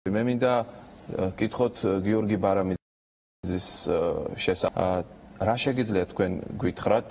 მე მინდა გკითხოთ გიორგი ბარამიძის შესახებ. რა შეგიძლიათ თქვენ გვითხრათ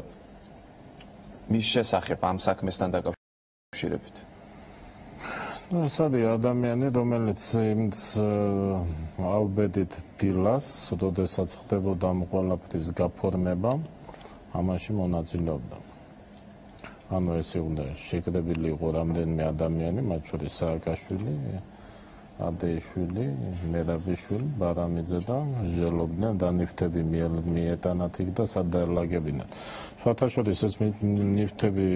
მის შესახებ ამ საქმესთან დაკავშირებით? ეს არის ადამიანი, რომელიც იმც ალბედით დილას, როდესაც ხდებოდა ამ ყველაფრის გაფორმება, ამაში მონაწილეობდა. ანუ ესე უნდა შეკრებილი იყო რამდენიმე ადამიანი, მათ შორის სააკაშვილი, ადეიშვილი, მერაბიშვილი, ბარამიძე და ჟელობდნენ და ნივთები მიეტანათ იქ და სადაელაგებინათ. სხვათა შორის ეს ნივთები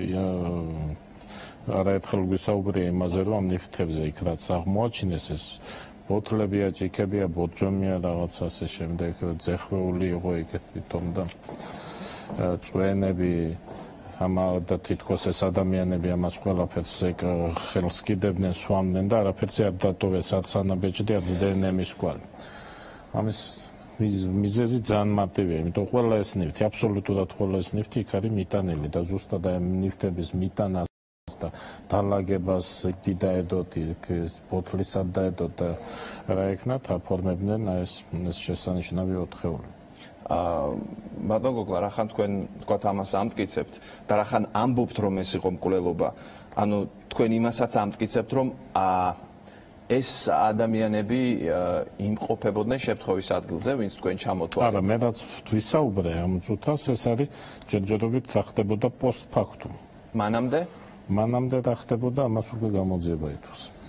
არაერთხელ გვისაუბრია იმაზე, რომ ამ ნივთებზე იქ რაც აღმოაჩინეს, ეს ბოთლებია, ჭიქებია, ბოჯომია, რაღაც ასე შემდეგ, ძეხვეული იყო იქ თვითონ და წვენები და თითქოს ეს ადამიანები ამას ყველაფერს ხელს კიდებდნენ, სვამდნენ და არაფერზე არ დატოვეს არც ანაბეჭდი, არც დნმ-ის კვალი. ამის მიზეზი ძალიან მარტივია, იმიტომ ყველა ეს ნივთი, აბსოლუტურად ყველა ეს ნივთი იქ არის მიტანილი და ზუსტად ამ ნივთების მიტანას და დალაგებას იგი დაედოთ, ის ბოთლისად დაედოთ და რა ეკნათ, აფორმებდნენ ეს შესანიშნავი ოთხეული. ბატონ გოგლა, რახან თქვენ თქვათ ამას ამტკიცებთ და რახან ამბობთ, რომ ეს იყო მკვლელობა, ანუ თქვენ იმასაც ამტკიცებთ, რომ ეს ადამიანები იმყოფებოდნენ შეფრთხოვის ადგილზე, ვინც თქვენ ჩამოთვალეთ? არა, მე რაც ვისაუბრე ამ წუთას, ეს არის ჯერჯერობით რა ხდებოდა პოსტ ფაქტუმ. მანამდე? მანამდე რა ხდებოდა, ამას უკვე გამოძიება ითვლის.